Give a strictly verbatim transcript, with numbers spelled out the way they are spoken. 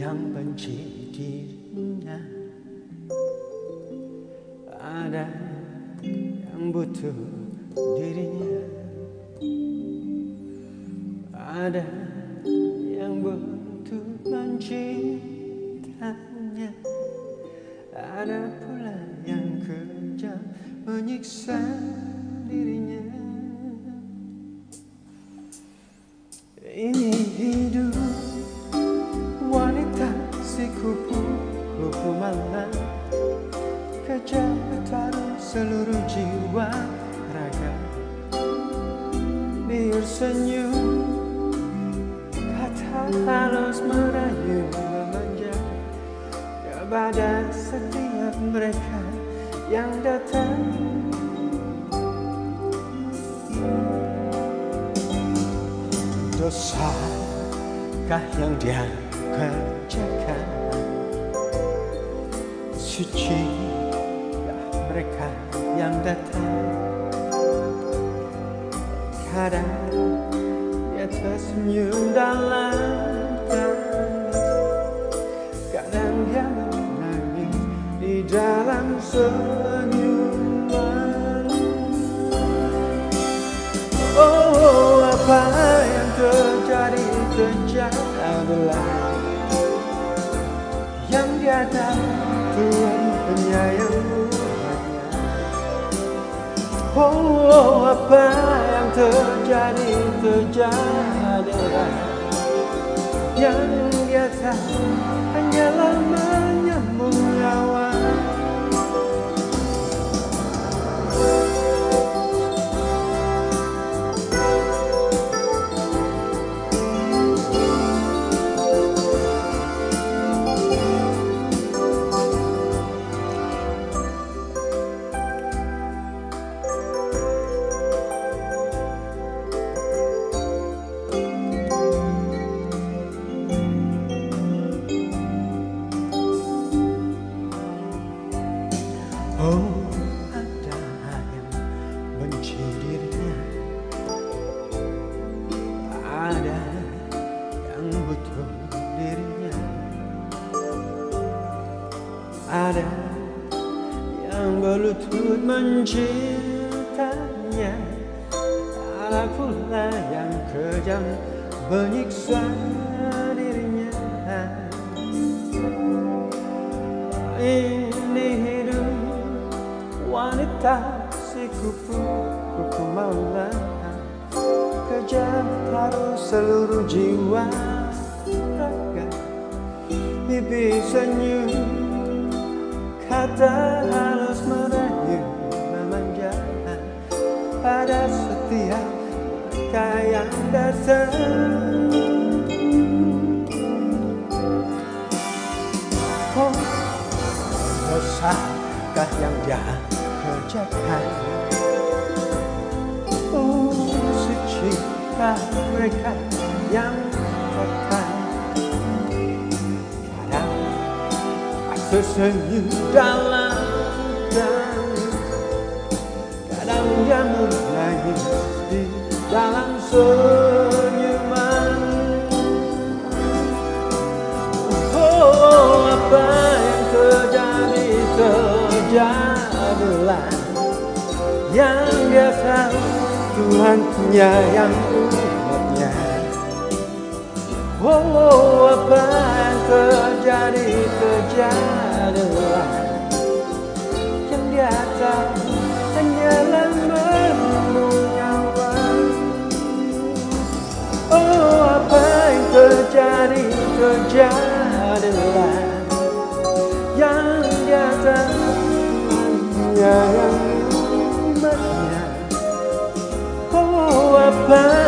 yang benci dirinya, ada yang butuh dirinya, ada yang butuh mencintanya, ada pula yang kejam menyiksa dirinya. Ini hidup wanita si kupu-kupu malam, kejam bertaruh seluruh jiwa raga. Biar senyum, kata halus merayu memanja kepada setiap mereka yang datang. Dosakah yang dia kerjakan? Sucikah mereka yang datang? Kadang dia tersenyum dalam tangis, kadang dia menangis di dalam senyuman. Oh, apa yang terjadi terjadilah, yang dia tahu Tuhan penyayang umatnya. Oh, apa yang terjadi terjadilah, yang dia tahu hanyalah menyambung nyawa. Oh, ada yang benci dirinya, ada yang butuh dirinya, ada yang berlutut mencintanya, ada pula yang kejam menyiksa dirinya. Ini hidup wanita si kupu-kupu malam, kejam taruh seluruh jiwa raga. Bibir senyum, kata halus merayu memanja pada setiap mereka yang datang. Oh, dosakah yang dia kerjakan? Oh, sucikah mereka yang datang? Kadang tersenyum dalam tangis, kadang dia menangis di dalam senyuman. Oh, apa yang terjadi terjadilah, yang dia tahu Tuhan penyayang umatnya. Oh, apa yang terjadi terjadilah, yang dia tahu hanyalah menyambung nyawa. Oh, apa yang terjadi terjadilah, yang dia tahu penyayang umatnya. Oh, apa